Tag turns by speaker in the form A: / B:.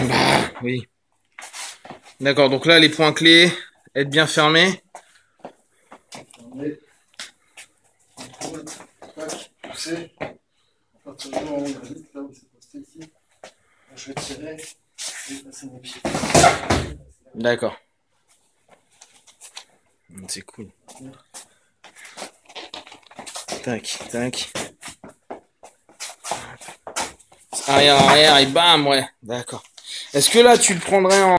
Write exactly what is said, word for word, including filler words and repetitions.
A: Bah, oui. D'accord, donc là, les points clés, être bien fermé.
B: Fermé. Contrôle. Tac. Pousser. À partir du moment où il résiste, là où c'est posté ici, je vais tirer et passer mes pieds.
A: D'accord. C'est cool. Tac, tac. Arrière, arrière, et bam, ouais. D'accord. Est-ce que là, tu le prendrais en...